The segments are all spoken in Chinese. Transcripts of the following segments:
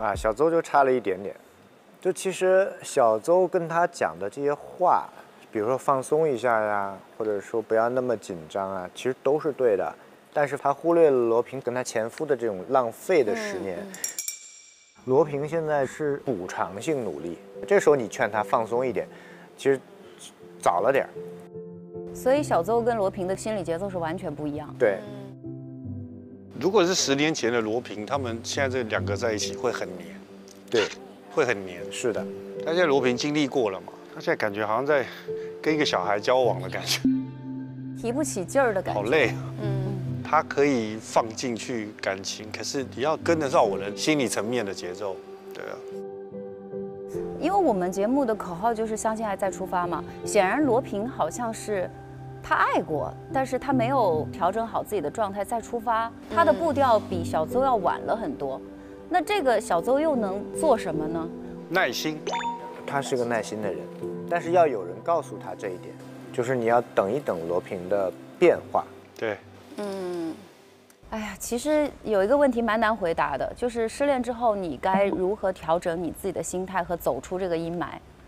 啊，小邹就差了一点点。就其实小邹跟他讲的这些话，比如说放松一下呀，或者说不要那么紧张啊，其实都是对的。但是他忽略了罗平跟他前夫的这种浪费的10年。罗平现在是补偿性努力，这时候你劝他放松一点，其实早了点儿。 所以小邹跟罗平的心理节奏是完全不一样。 对。 如果是10年前的罗平，他们现在这2个在一起会很黏。 对， 会很黏。 是的。 但现在罗平经历过了嘛，他现在感觉好像在跟一个小孩交往的感觉， 提不起劲儿的感觉。 好累。他可以放进去感情，可是你要跟得上我的心理层面的节奏，对啊。 因为我们节目的口号就是相信爱再出发嘛，显然罗平好像是他爱过，但是他没有调整好自己的状态再出发，他的步调比小邹要晚了很多。那这个小邹又能做什么呢？ 耐心， 他是个耐心的人，但是要有人告诉他这一点，就是你要等一等罗平的变化。 对。 哎呀，其实有一个问题蛮难回答的，就是失恋之后你该如何调整你自己的心态和走出这个阴霾？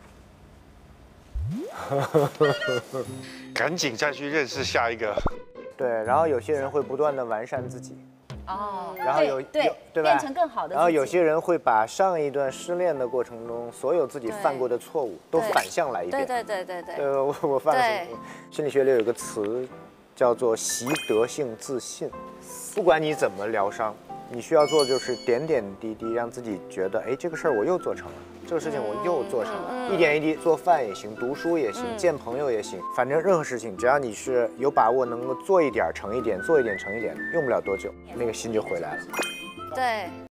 赶紧再去认识下一个。 对，然后有些人会不断的完善自己。 哦， 然后对吧？ 变成更好的自己。 然后有些人会把上一段失恋的过程中所有自己犯过的错误都反向来一遍。 对。 我犯了什么？心理学里有一个词叫做习得性自信。不管你怎么疗伤，你需要做的就是点点滴滴让自己觉得，哎，这个事儿我又做成了，这个事情我又做成了，一点一滴，做饭也行，读书也行，见朋友也行，反正任何事情，只要你是有把握能够做一点成一点，做一点成一点，用不了多久，那个心就回来了。 对。